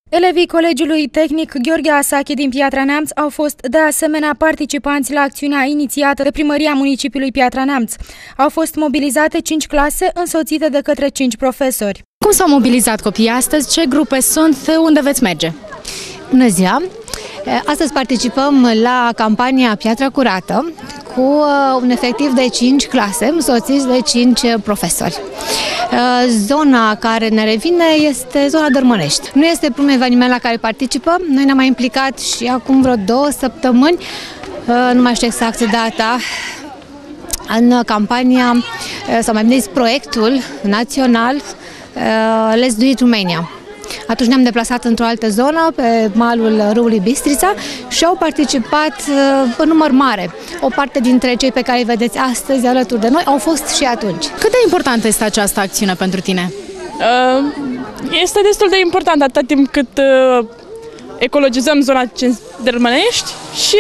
Elevii Colegiului Tehnic Gheorghe Asache din Piatra Neamț au fost de asemenea participanți la acțiunea inițiată de Primăria Municipiului Piatra Neamț. Au fost mobilizate 5 clase însoțite de către 5 profesori. Cum s-au mobilizat copiii astăzi? Ce grupe sunt? Unde veți merge? Bună ziua! Astăzi participăm la campania Piatra Curată cu un efectiv de 5 clase, însoțiți de 5 profesori. Zona care ne revine este zona Dărmănești. Nu este primul eveniment la care participăm. Noi ne-am mai implicat și acum vreo 2 săptămâni, nu mai știu exact data, în campania, sau mai bine zis, proiectul național Let's Do It Romania. Atunci ne-am deplasat într-o altă zonă, pe malul râului Bistrița, și au participat în număr mare. O parte dintre cei pe care îi vedeți astăzi alături de noi au fost și atunci. Cât de importantă este această acțiune pentru tine? Este destul de important atâta timp cât ecologizăm zona Dărmănești și...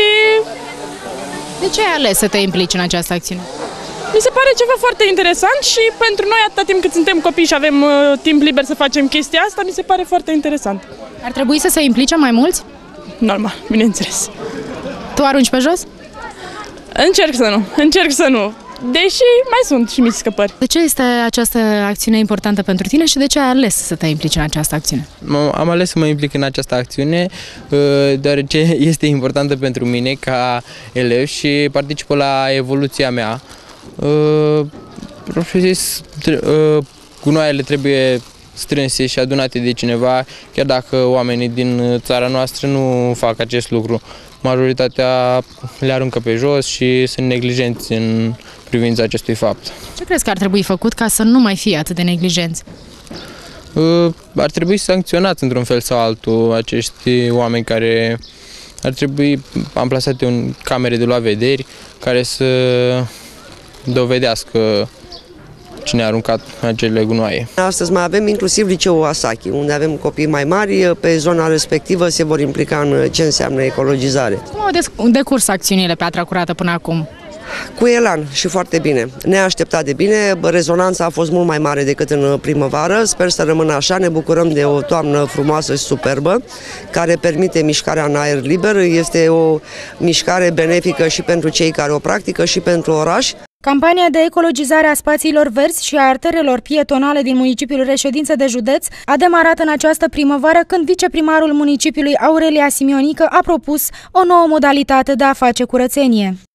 De ce ai ales să te implici în această acțiune? Mi se pare ceva foarte interesant și pentru noi, atâta timp cât suntem copii și avem timp liber să facem chestia asta, mi se pare foarte interesant. Ar trebui să se implice mai mulți? Normal, bineînțeles. Tu arunci pe jos? Încerc să nu, deși mai sunt și mici scăpări. De ce este această acțiune importantă pentru tine și de ce ai ales să te implici în această acțiune? Am ales să mă implic în această acțiune deoarece este importantă pentru mine ca elev și participă la evoluția mea. Propriu-zis, gunoaiele trebuie strânse și adunate de cineva, chiar dacă oamenii din țara noastră nu fac acest lucru. Majoritatea le aruncă pe jos și sunt neglijenți în privința acestui fapt. Ce crezi că ar trebui făcut ca să nu mai fie atât de neglijenți? Ar trebui sancționați într-un fel sau altul acești oameni care ar trebui amplasate în camere de luat vederi care să dovedească cine a aruncat acele gunoaie. Astăzi mai avem inclusiv liceul Asache, unde avem copii mai mari, pe zona respectivă se vor implica în ce înseamnă ecologizare. Cum au decurs acțiunile Piatra Curată până acum? Cu elan și foarte bine. Neașteptat de bine, rezonanța a fost mult mai mare decât în primăvară, sper să rămână așa, ne bucurăm de o toamnă frumoasă și superbă, care permite mișcarea în aer liber, este o mișcare benefică și pentru cei care o practică și pentru oraș. Campania de ecologizare a spațiilor verzi și a arterelor pietonale din municipiul Reședință de Județ a demarat în această primăvară, când viceprimarul municipiului Aurelia Simionică a propus o nouă modalitate de a face curățenie.